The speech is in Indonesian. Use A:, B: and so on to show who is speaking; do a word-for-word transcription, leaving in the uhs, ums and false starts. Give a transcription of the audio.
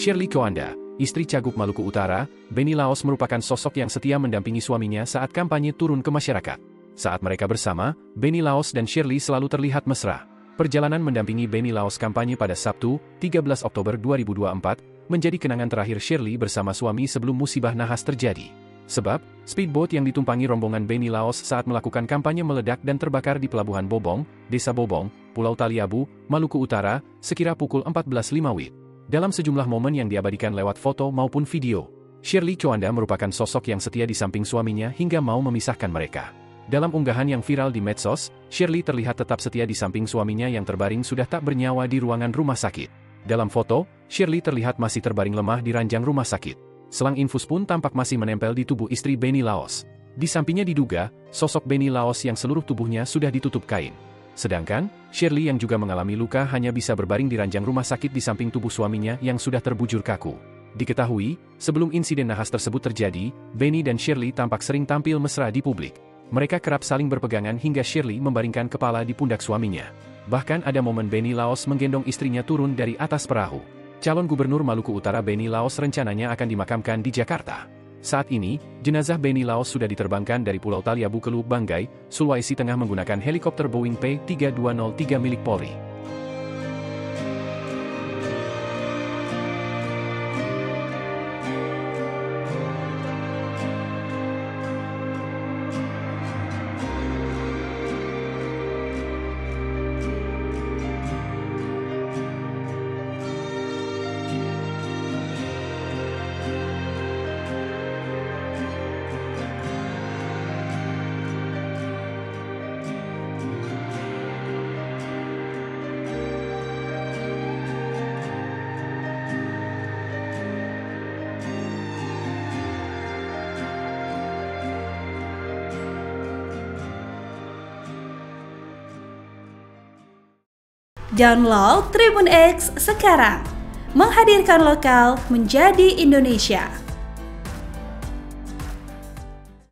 A: Shirley Coanda, istri Cagup Maluku Utara, Benny Laos merupakan sosok yang setia mendampingi suaminya saat kampanye turun ke masyarakat. Saat mereka bersama, Benny Laos dan Shirley selalu terlihat mesra. Perjalanan mendampingi Benny Laos kampanye pada Sabtu, tiga belas Oktober dua ribu dua puluh empat, menjadi kenangan terakhir Shirley bersama suami sebelum musibah nahas terjadi. Sebab, speedboat yang ditumpangi rombongan Benny Laos saat melakukan kampanye meledak dan terbakar di Pelabuhan Bobong, Desa Bobong, Pulau Taliabu, Maluku Utara, sekira pukul empat belas lima W I T. Dalam sejumlah momen yang diabadikan lewat foto maupun video, Shirley Coanda merupakan sosok yang setia di samping suaminya hingga mau memisahkan mereka. Dalam unggahan yang viral di medsos, Shirley terlihat tetap setia di samping suaminya yang terbaring sudah tak bernyawa di ruangan rumah sakit. Dalam foto, Shirley terlihat masih terbaring lemah di ranjang rumah sakit. Selang infus pun tampak masih menempel di tubuh istri Benny Laos. Di sampingnya diduga, sosok Benny Laos yang seluruh tubuhnya sudah ditutup kain. Sedangkan, Shirley yang juga mengalami luka hanya bisa berbaring di ranjang rumah sakit di samping tubuh suaminya yang sudah terbujur kaku. Diketahui, sebelum insiden nahas tersebut terjadi, Benny dan Shirley tampak sering tampil mesra di publik. Mereka kerap saling berpegangan hingga Shirley membaringkan kepala di pundak suaminya. Bahkan ada momen Benny Laos menggendong istrinya turun dari atas perahu. Calon Gubernur Maluku Utara Benny Laos rencananya akan dimakamkan di Jakarta. Saat ini, jenazah Benny Laos sudah diterbangkan dari Pulau Taliabu ke Lubuk Banggai, Sulawesi Tengah menggunakan helikopter Boeing P tiga dua nol tiga milik Polri.
B: Download Tribun X sekarang, menghadirkan lokal menjadi Indonesia.